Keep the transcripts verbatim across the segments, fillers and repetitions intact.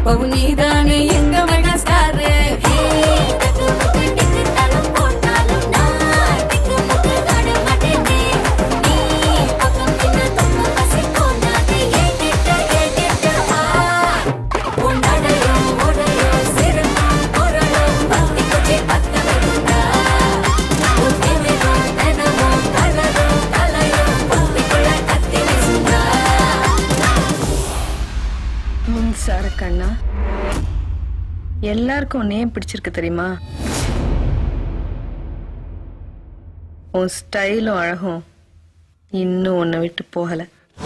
இப்பவும் நீதானே எங்க மெகா ஸ்டார். மின்சார கண்ணா, எல்லாருக்கும் நேம் பிடிச்சிருக்கு தெரியுமா? உன் ஸ்டைலும் அழகும் இன்னும் உன்னை விட்டு போகல.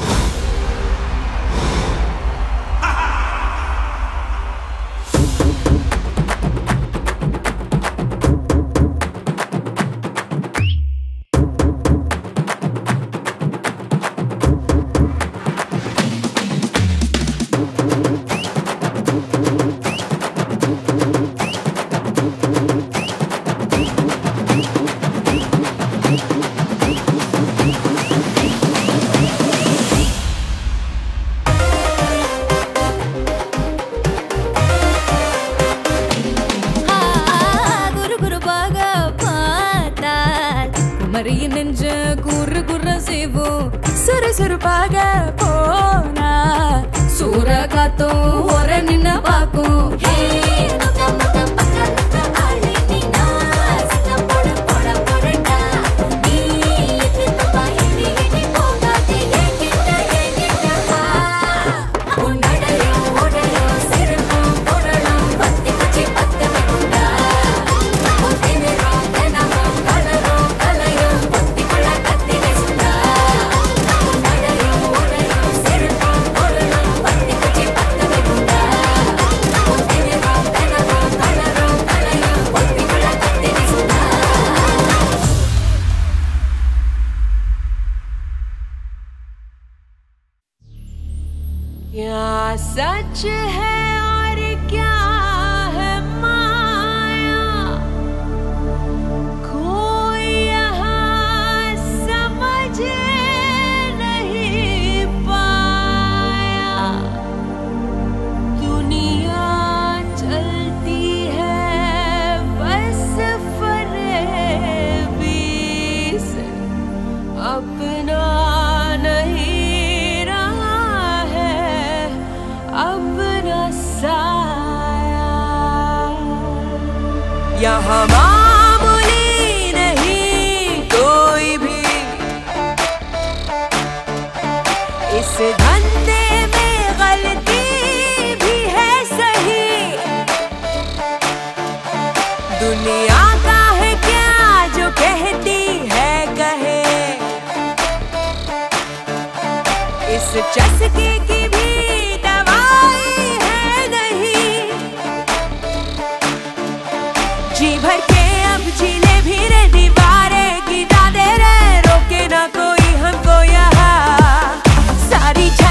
நெஞ்ச குறு குற செய்வோம் சுறு சுறுப்பாக போனா சூற காத்தும் ஒரு நின்ன பாக்கும். क्या सच है और क्या है माया, कोई यहाँ समझ नहीं पाया. दुनिया चलती है बस फरेबी से, अपना नहीं यहाँ मामूली नहीं कोई भी, इस धंधे में गलती भी है सही. दुनिया का है क्या जो कहती है कहे, इस चस्के की भी जी भर के अब झीले भी रे दीवारें गिरा दे रे, रोके ना कोई हमको यहाँ सारी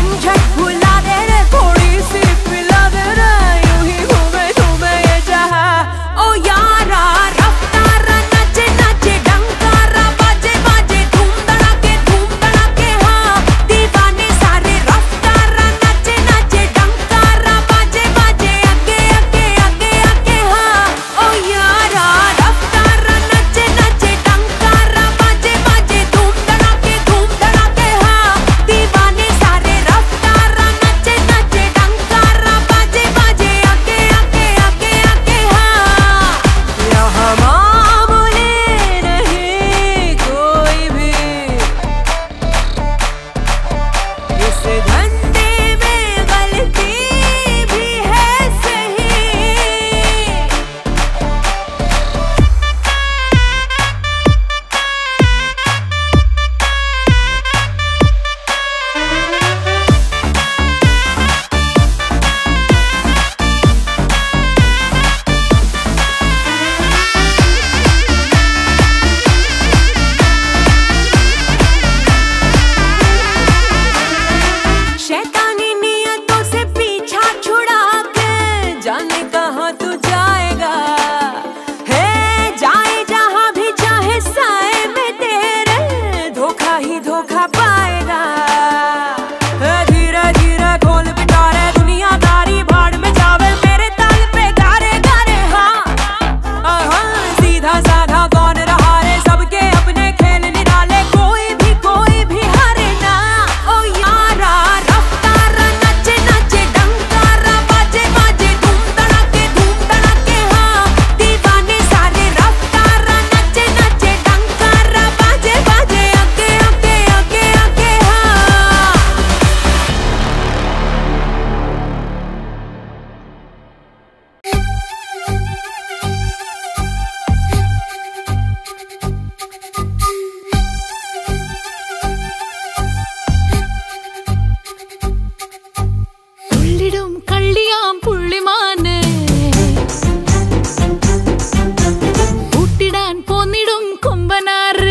തുള്ളിടും കള്ളിയാം പുള്ളിമാനെ കൂട്ടിടാൻ പോന്നിടും കൊമ്പനാറ്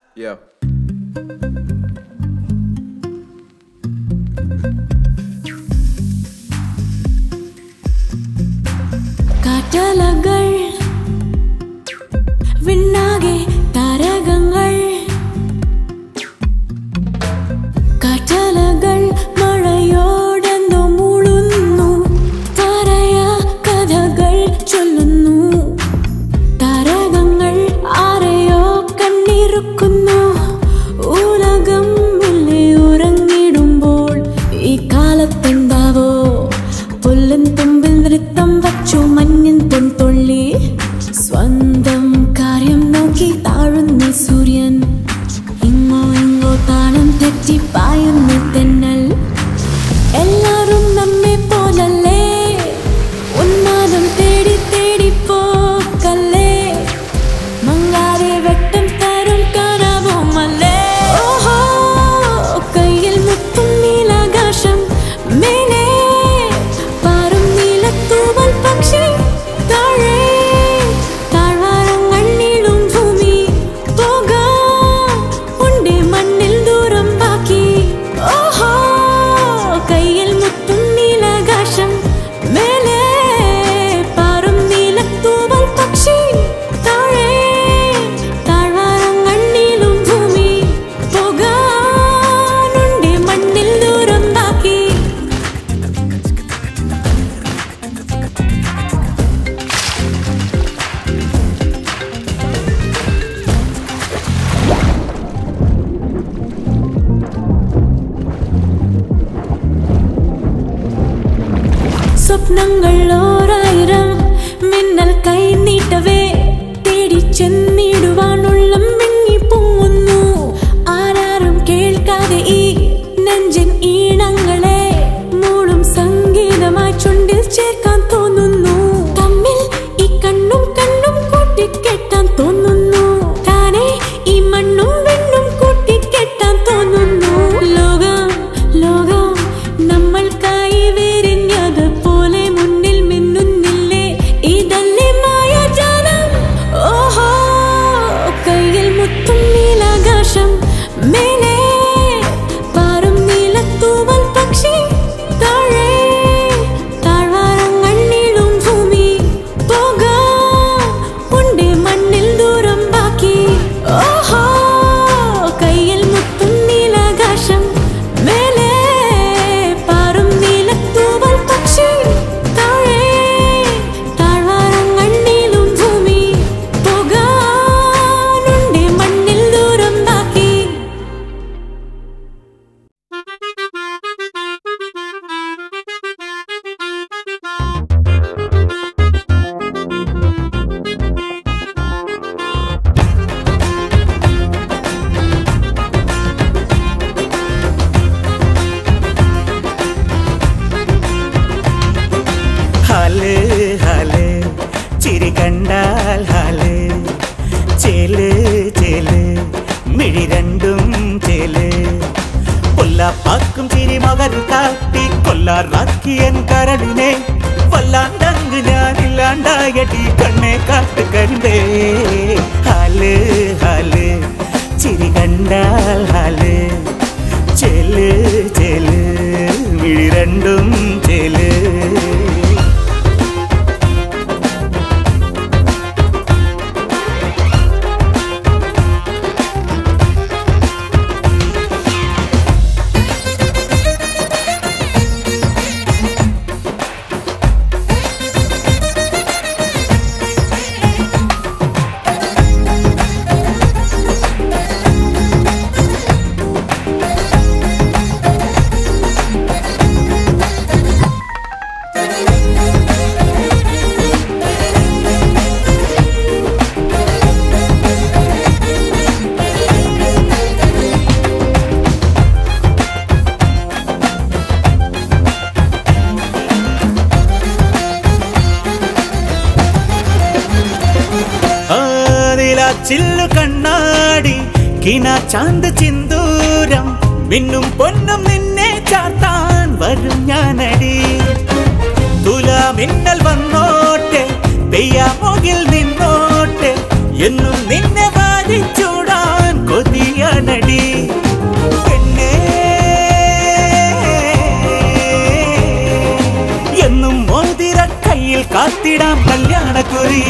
Yeah. കാറ്റലകൾ വിണ്ണാകെ താരകങ്ങൾ കാറ്റലകൾ മഴയോടെന്നു മൂളുന്നു താരയ കഥകൾ ചൊല്ലുന്നു താരകങ്ങൾ ആരെയോ കണ്ണിറുക്കുന്നു ഉലകം മെല്ലെ ഉറങ്ങിടുമ്പോൾ ഈ കാലത്തെന്താവോ പുല്ലൻ തുമ്പിൽ നൃത്തം വച്ചു മഞ്ഞൻ പൊൻതൊള്ളി സ്വന്തം കാര്യം നോക്കി താഴുന്ന സൂര്യൻ ഇങ്ങോ ഇങ്ങോ താളം തെറ്റി പായുന്ന തെന്നൽ എല്ലാരും നമ്മെ പോലല്ലേ ഉന്മാദം തേടി തേടി പോക്കല്ലേ മങ്ങാതെ വെട്ടം തരും കനവുമല്ലേ ഓഹോ കയ്യിൽ മുത്തും നീലാകാശം മേലെ പാറും നീലത്തൂവൽ പക്ഷി താഴെ താഴ്വാരങ്ങൾ നീളും ഭൂമി പോകാം ഉണ്ടേ മണ്ണിൽ ദൂരം ബാക്കി ഓഹോ കയ്യിൽ മുത്തും നീലാകാശം മേലെ പാറും നീലത്തൂവൽ പക്ഷി താഴെ താഴ്വാരങ്ങൾ നീളും ഭൂമി പോകാൻ ഉണ്ടേ മണ്ണിൽ ദൂരം ബാക്കി സ്വപ്നങ്ങൾ ഓരായിരം മിന്നൽ കൈ നീട്ടവേ തേടി ചെന്നിടുവാനുള്ളം മിങ്ങി പൊങ്ങുന്നു ആരാരും കേൾക്കാതെ ഈ നെഞ്ചിൻ ഈണങ്ങളെ മൂളും സംഗീതമായി ചുണ്ടിൽ ചേർക്കാൻ തോന്നുന്നു തമ്മിൽ ഈ കണ്ണും കണ്ണും കൂട്ടിക്കെട്ടാൻ തോന്നുന്നു താനെ ഈ മണ്ണും വെണ്ണും കൂട്ടിക്കെട്ടാൻ തോന്നുന്നു ലോകം ലോകം നമ്മൾക്കായി വിരിഞ്ഞത് പോലെ മുന്നിൽ മിന്നുന്നില്ലേ ഇതല്ലേ മായാജാലം ഓഹോ കയ്യിൽ മുത്തും നീലാകാശം മേലെ പാറും നീലത്തൂവൽ പക്ഷി താഴെ താഴ്വാരങ്ങൾ നീളും ഭൂമി പോകാം ഉണ്ടേ മണ്ണിൽ ദൂരം ബാക്കി ഓഹോ കയ്യിൽ മുത്തും നീലാകാശം മേലെ പാറും നീലത്തൂവൽ പക്ഷി താഴെ താഴ്വാരങ്ങൾ നീളും ഭൂമി പോകാൻ ഉണ്ടേ മണ്ണിൽ ദൂരം ബാക്കി ഹാല് ഹാല് ചിരി കണ്ടാൽ ഹാല് ചേല് ചേല് മിഴി രണ്ടും ചേല് പൊല്ലാപ്പാക്കും ചിരി മകൻ കാട്ടി കൊല്ലാറാക്കിയൻ കരടിനെ വല്ലാണ്ടങ്ങ് ഞാനില്ലാണ്ടായടി കണ്ണെ കാട്ട് കരുതേ ഹാല് ഹാല് ചിരി കണ്ടാൽ ഹാല് ചേല് ചേല് മിഴി രണ്ടും ചേല് ചില്ലു കണ്ണാടി കിന ചാന്ത് ചിന്തൂരം മിന്നും പൊന്നും നിന്നെ ചാർത്താൻ വരും ഞാനടി തുലാ മിന്നൽ വന്നോട്ടെ പെയ്യാമോകിൽ നിന്നോട്ടെ എന്നും നിന്നെ വാരിച്ചൂടാൻ കൊതി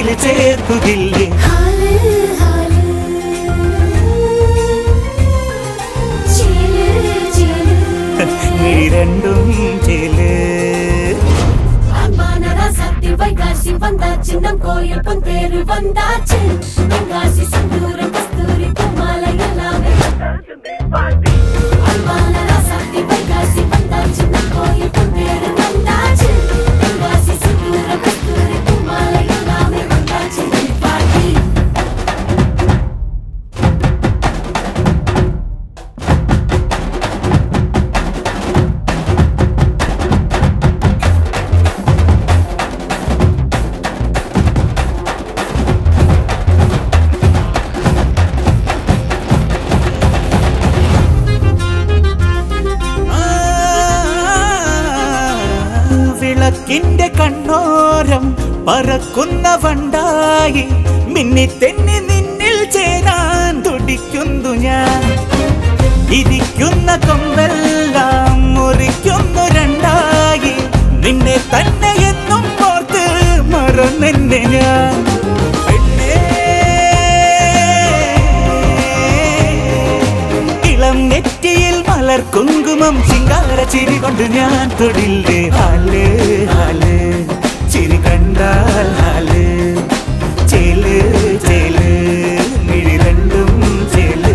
പാല് ചേർക്കുകില്ലേ നീ രണ്ടും ചേല് வைகாசி வந்தாச்சு நம் கோயில் பொன் பேரு வந்தாச்சு வெங்காசி சந்தூரம் கஸ்தூரி பூமாலை எல்லாமே அன்பான ராசாத்தி வைகாசி வந்தாச்சு நம் கோயில் பொன் பேரு வந்தாச்சு வெங்காசி சந்தூரம் கஸ்தூரி பூமாலை எல்லாமே வந்தாச்சு பாட்டி വിളക്കിന്റെ കണ്ണോരം പറക്കുന്ന വണ്ടായി മിന്നി തെന്നി നിന്നിൽ ചേരാൻ തുടിക്കുന്നു ഞാൻ ഇരിക്കുന്ന കൊമ്പെല്ലാം മുറിക്കുന്നു രണ്ടായി നിന്നെ തന്നെ എന്നും ഓർത്ത് മറന്നെന്നെ ഞാൻ ഇളം നെറ്റിയിൽ മലർ കുങ്കുമം ചിങ്കാര ചിരി കൊണ്ട് ഞാൻ തൊടില്ലേ ഹാല് ഹാല് ചിരി കണ്ടാൽ ഹാല് ചേല് ചേല് മിഴി രണ്ടും ചേല്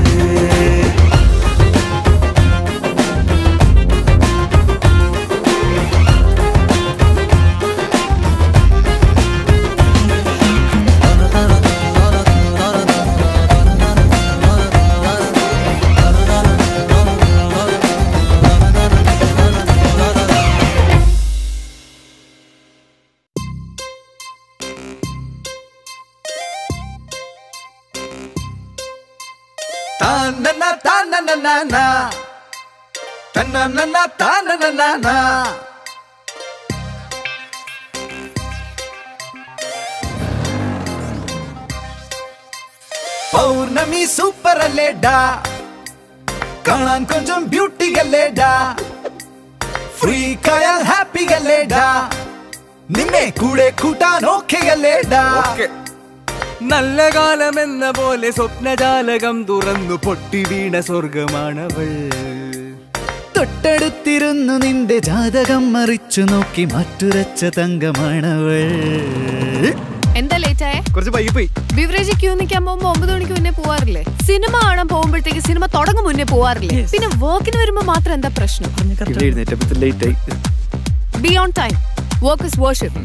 Ta-na-na, ta-na-na-na-na. Ta-na-na-na, ta-na-na-na-na. പൗർണമി സൂപ്പർ അല്ലേടാ കാണാൻ കൊഞ്ചം ബ്യൂട്ടി അല്ലേടാ ഫ്രീക്കായാൽ ഹാപ്പി അല്ലേടാ നിന്നെ കൂടെ കൂട്ടാൻ ഓക്കെ അല്ലേടാ നല്ല കാലമെന്ന പോലെ സ്വപ്നജാലകം തുറന്നു പൊട്ടി വീണ സ്വർഗമാണവൾ തൊട്ടടുത്തിരുന്നു നിന്റെ ജാതകം മറിച്ചു നോക്കി മറ്റുരച്ച തങ്കമാണവൾ എന്താ ലേറ്റ് ആയേ? കുറച്ച് വൈകി പോയി. ബിവറേജ് ക്യൂ നിൽക്കാൻ പോകുമ്പോ ഒമ്പത് മണിക്ക് മുന്നേ പോവാറില്ലേ? സിനിമ കാണാൻ പോകുമ്പോഴത്തേക്ക് സിനിമ തുടങ്ങും മുന്നേ പോവാറില്ലേ? പിന്നെ വർക്കിന് വരുമ്പോ മാത്രം എന്താ പ്രശ്നം? Be on time. Work is worship.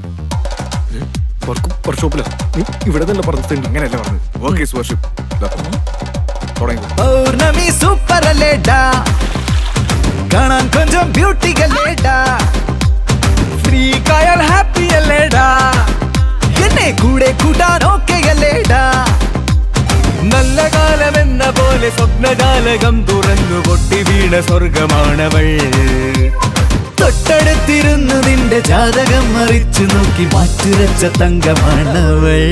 Pournami super അല്ലേടാ കാണാൻ കൊഞ്ചം ബ്യൂട്ടി അല്ലേടാ ഫ്രീക്കായാൽ ഹാപ്പി അല്ലേടാ എന്നെ കൂടെ കൂട്ടാൻ ഓക്കെ അല്ലേടാ നല്ല കാലമെന്ന പോലെ സ്വപ്നജാലകം തുറന്നു പൊട്ടി വീണ സ്വർഗമാണവൾ തൊട്ടടുത്തിരുന്നു നിന്റെ ജാതകം മറിച്ചു നോക്കി മാറ്റുരച്ച തങ്കമാണവൾ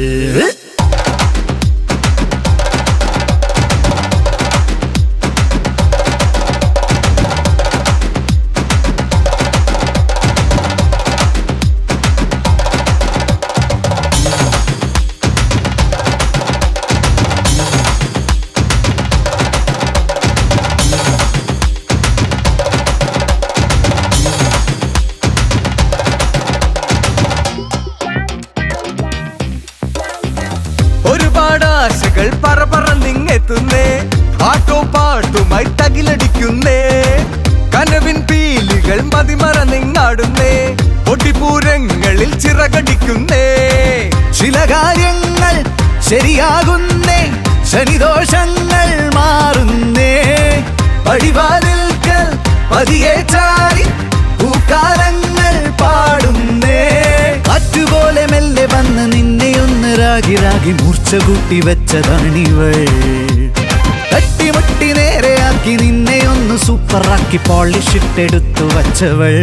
ആശകൾ പറപറന്നിങ്ങെത്തുന്നേ ആട്ടോ പാട്ടുമായി തകിലടിക്കുന്നേ കനവിൻ പീലികൾ മതിമറന്നിങ്ങാടുന്നേ ഒടിപൂരങ്ങളിൽ ചിറകടിക്കുന്നേ ചില കാര്യങ്ങൾ ശരിയാകുന്നേ ശനിദോഷങ്ങൾ മാറുന്നേ പടിവാതിൽക്കൽ പതിയെ ചാരി പൂക്കാലങ്ങൾ പാടുന്നേ അതുപോലെ മെല്ലെ വന്ന് നിന്നെ ഒന്ന് രാഗി രാഗി മൂർച്ച കൂട്ടി വെച്ചതാണിവൾ തട്ടിമുട്ടി നേരെയാക്കി നിന്നെ ഒന്ന് സൂപ്പറാക്കി പോളിഷ് ഇട്ടെടുത്തു വച്ചവൾ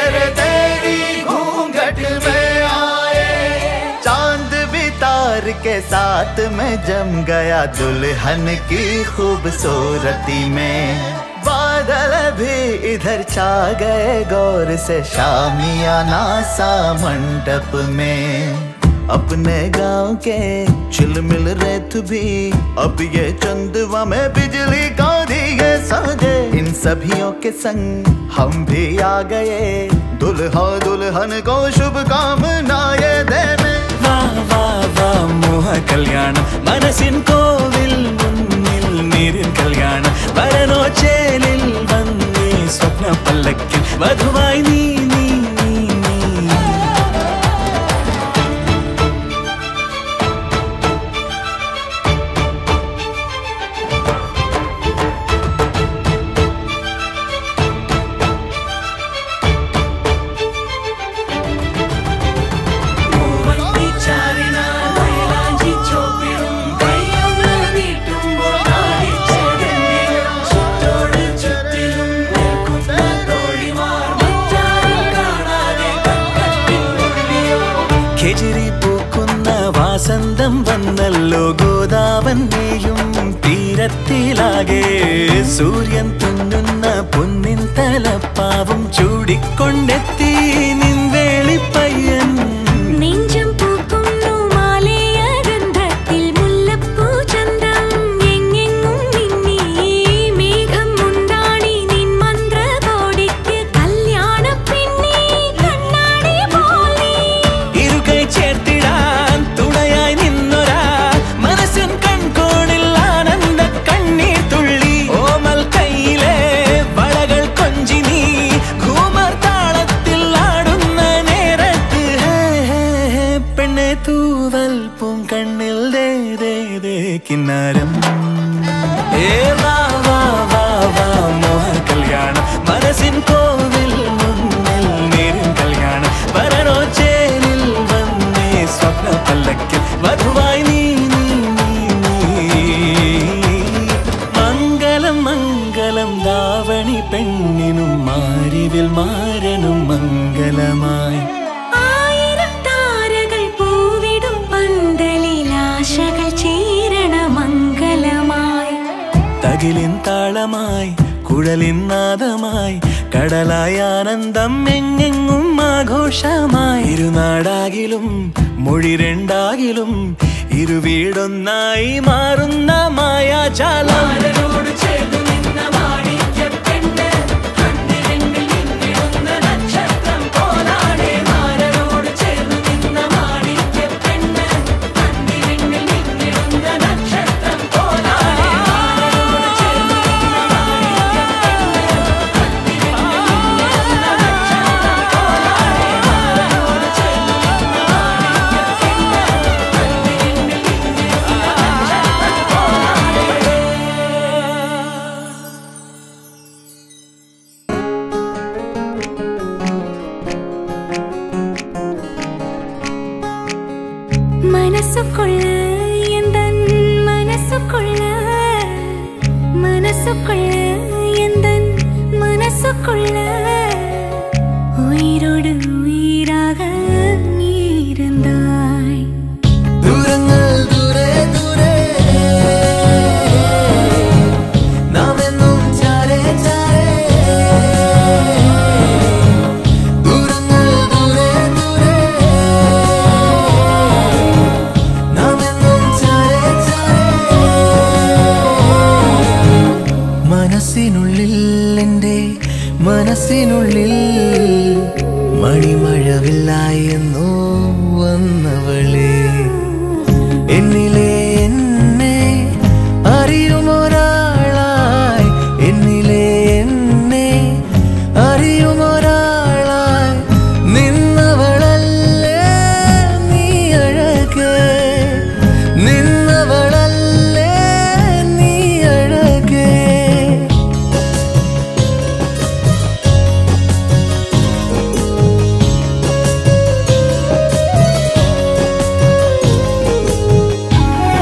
तेरे तेरी घूंघट में आए। चांद भी तार के साथ में जम गया दुल्हन की खूबसूरती में। बादल भी इधर छा गए गौर से शामियाना सा मंडप में। अपने गांव के चिलमिल रेत भी अब ये चंदवा में बिजली का दिए साजे। इन सभियों के संग हम भी आ गए दुल्हा दुल्हन को शुभकामनाएं देने। वाह वाह वाह मोह कल्याण मनसिन कोविल मुन्निल नीरिन कल्याण वरनो चेलिल वन्नी स्वप्न पल्लक्किल वधुवाई नी नी नी नी। കേജിരി പൂക്കുന്ന വാസന്തം വന്നല്ലോ ഗോദാവന്റെയും തീരത്തിലാകെ സൂര്യൻ തുന്നുന്ന പൊന്നിൻ തലപ്പാവും ചൂടിക്കൊണ്ടെത്തി നിൻവേളിപ്പയ്യൻ. നെഞ്ചം പൂക്കുന്നു മാലയ ഗന്ധത്തിൽ മുല്ലപ്പൂ ചന്തം എങ്ങെങ്ങും മിന്നി മേഘം മുണ്ടാണി നിൻ മന്ത്രകോടിക്ക് കല്യാണ പെണ്ണി കണ്ണാടി പോലെ. ഇരുകൈ ചേർത്തിടാൻ തുണയായി നിന്നൊരാ മനസ്സിൻ കൺകോണിൽ ആനന്ദ കണ്ണീർ തുള്ളി. ഓമൽ കൈയിലെ വളകൾ കൊഞ്ചി നീ ഘൂമർ താളത്തിൽ ആടുന്ന നേരത്ത് ഹേ ഹേ ഹേ പെണ്ണെ തൂവൽ പൂങ്കണ്ണിൽ ദേ ദേ ദേ കിന്നാരം. ഏ വാ വാ വാ വാ മോഹ കല്യാണം മനസ്സിൻ കോവിൽ മുന്നിൽ നേരിൻ കല്യാണം വരനോ ചേലിൽ വന്നേ സ്വപ്ന പല്ലക്കിൽ വധുവായി നീ നീ നീ നീ. മംഗളം മംഗളം ദാവണി പെണ്ണിനും മാരിവിൽ മാരനും മംഗളമായി. ആയിരം താരകൾ പൂവിടും പന്തലിൽ ആശകൾ ചേരണ മംഗളമായി. തകിലിൻ താളമായി കുഴലിൻ നാദമായി കടലായ ആനന്ദം എങ്ങെങ്ങും ആഘോഷമായി. ഇരുനാടാകിലും മൊഴി രണ്ടാകിലും ഇരുവീടൊന്നായി മാറുന്ന മായാജാലം. മനസ്സുകൊള്ള എന്തൻ മനസ്സുകൊള്ള മനസ്സുകൊള്ള എന്തൻ മനസ്സുകൊള്ള ഉയിരോട് ഉയിരാക നീരന്താய். ദൂരങ്ങൾ ദൂരെ ദൂരെ നാം എന്നും ചാരെ ചാരെ. ദൂരങ്ങൾ ദൂരെ ദൂരെ നാം എന്നും ചാരെ ചാരെ. മനസ്സിനുള്ളിൽ എൻ്റെ മനസ്സിനുള്ളിൽ മണിമഴവില്ലായെന്നോ വന്നവളെ. എന്നിലെ എന്നെ അറിയുമൊരാളായി എന്നിലെ എന്നെ അറിയുമൊരാളായി നിന്നവളല്ലേ നീ അഴകേ നിന്നവളല്ലേ നീ അഴകേ. ആ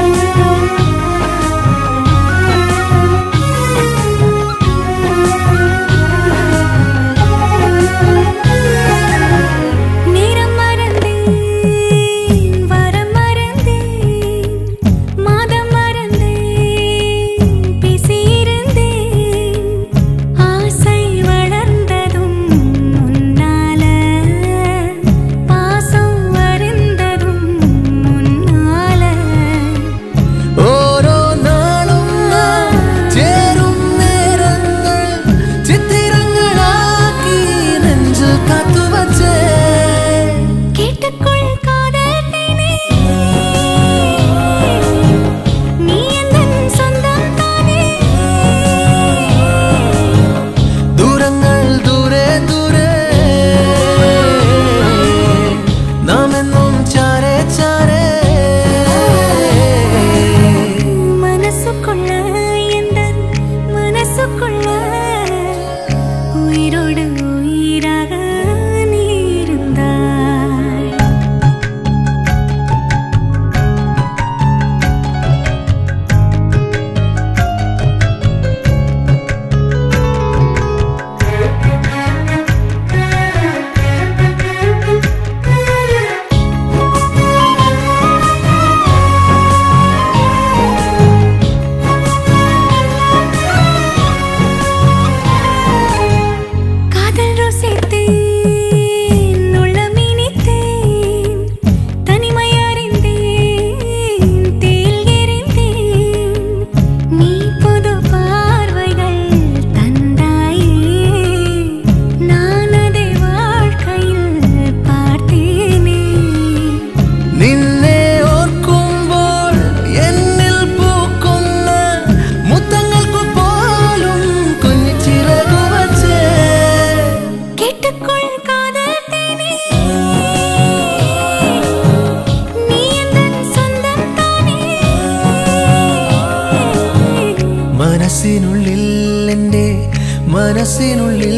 മനസ്സിനുള്ളിൽ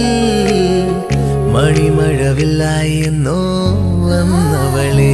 മണിമഴവില്ലായി എന്നോ വന്നവളെ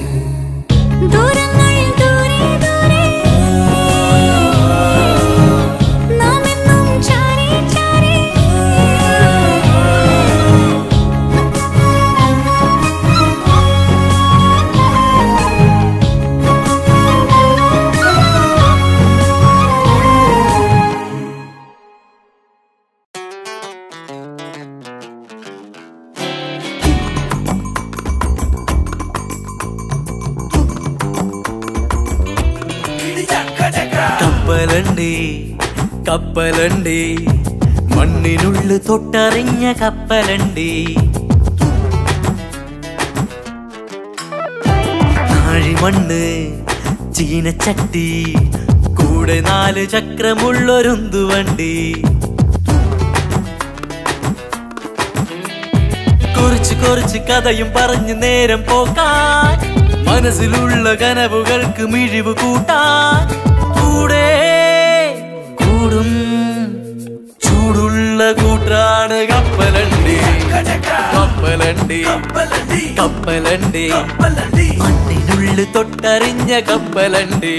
കപ്പലണ്ടി കപ്പലണ്ടി മണ്ണിനുള്ളിൽ തൊട്ടറിഞ്ഞ കപ്പലണ്ടി നാഴിമണ്ണ് ചീനച്ചട്ടി കൂടെ നാല് ചക്രമുള്ളൊരുന്തുവണ്ടി കുറിച്ച് കുറിച്ച് കഥയും പറഞ്ഞ് നേരം പോക്കാൻ മനസ്സിലുള്ള കനവുകൾക്ക് മിഴിവ് കൂട്ടാൻ കൂടെ കൂടും ചൂടുള്ള കൂട്ടാണ് കപ്പലണ്ടി കപ്പലണ്ടി കപ്പലണ്ടി മണ്ണിനുള്ളിൽ തൊട്ടറിഞ്ഞ കപ്പലണ്ടി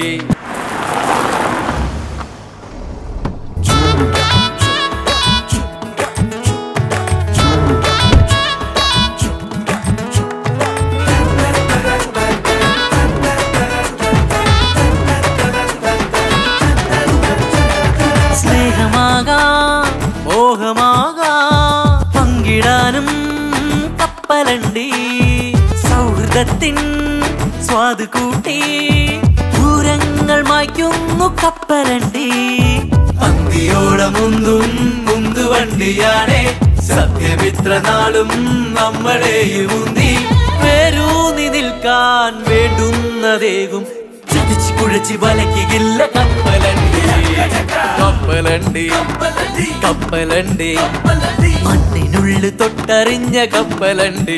പങ്കിടാനും കപ്പലണ്ടി സൗഹൃദത്തിൻ സ്വാദ് കൂട്ടി ദൂരങ്ങൾ മായ്ക്കുന്നു കപ്പലണ്ടി അന്തിയോളമുന്തും മുന്തുവണ്ടിയാണേ സത്യമിത്ര നാളും നമ്മളെയും ഉന്തി പേരൂന്നി നിൽക്കാൻ വേണ്ടുന്നതേകും ചതിച്ച് കുഴച്ച് വലയ്ക്കില്ല കപ്പലണ്ടി കപ്പലണ്ടി കപ്പലണ്ടി മണ്ണിനുള്ളിൽ തൊട്ടറിഞ്ഞ കപ്പലണ്ടി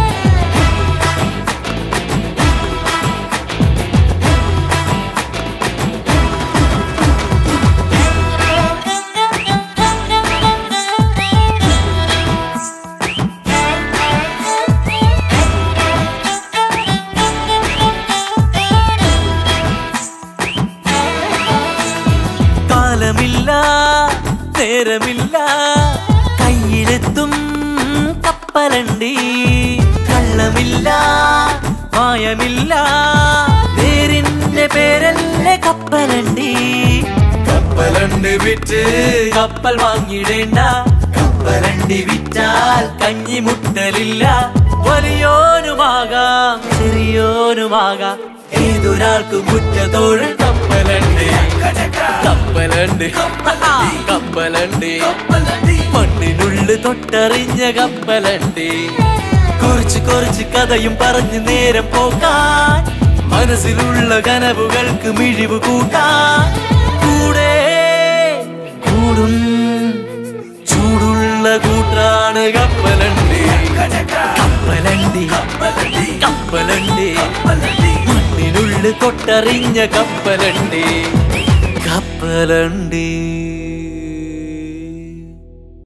നേരമില്ല കയ്യിലെത്തും കപ്പലണ്ടി കള്ളമില്ല മായമില്ല നേരിന്റെ പേരല്ലേ കപ്പലണ്ടി കപ്പലണ്ടി വിറ്റ് കപ്പൽ വാങ്ങിടേണ്ട കപ്പലണ്ടി വിറ്റാൽ കഞ്ഞി മുട്ടലില്ല വലിയോനുമാകാം ചെറിയോനുമാകാം ഏതൊരാൾക്ക് മുറ്റത്തോഴൻ കപ്പലണ്ടി കപ്പലണ്ടി കപ്പലണ്ടി മണ്ണിനുള്ളിൽ തൊട്ടറിഞ്ഞ കപ്പലണ്ടി കുറിച്ച് കുറിച്ച് കഥയും പറഞ്ഞ് നേരം പോക്കാൻ മനസ്സിലുള്ള കനവുകൾക്ക് മിഴിവ് കൂട്ടാൻ കൂടെ കൂടും ചൂടുള്ള കൂട്ടാണ് കപ്പലണ്ടി കപ്പലണ്ടി കപ്പലണ്ടി മണ്ണിനുള്ളിൽ തൊട്ടറിഞ്ഞ കപ്പലണ്ടി കപ്പലണ്ടി